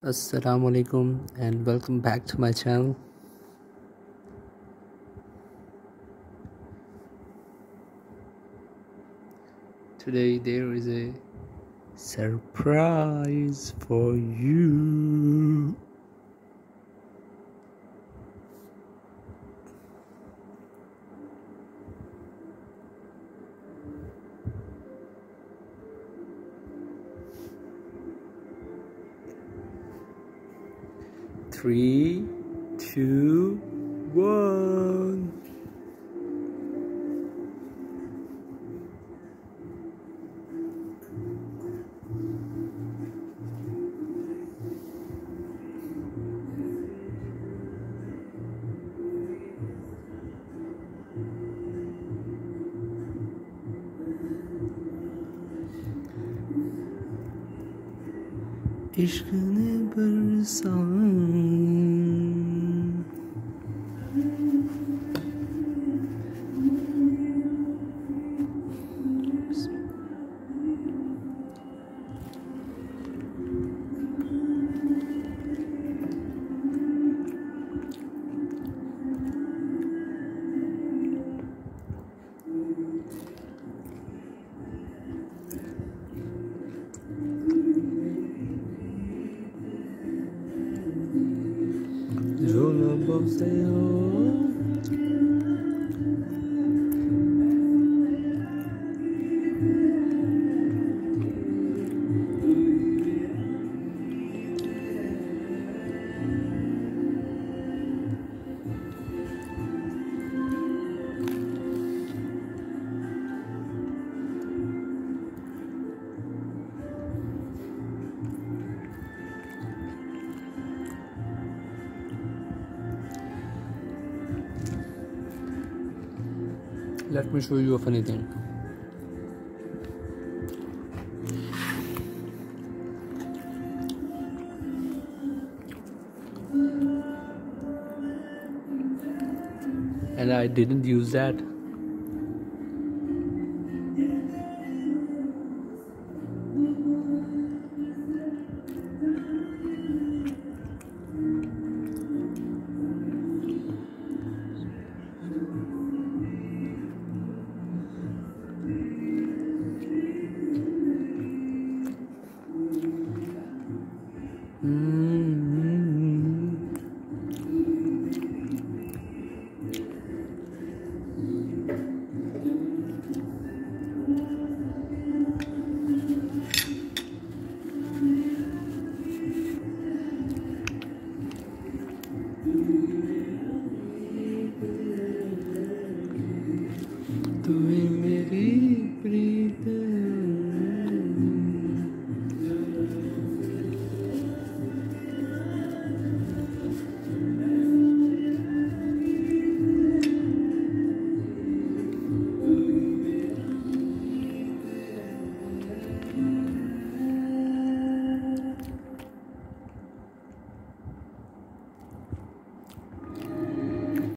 Assalamu alaikum and welcome back to my channel. Today there is a surprise for you. Three, two, one. इश्क ने बरसाया झोला बसे हो Let me show you a funny thing. And I didn't use that. तू मेरी प्रीत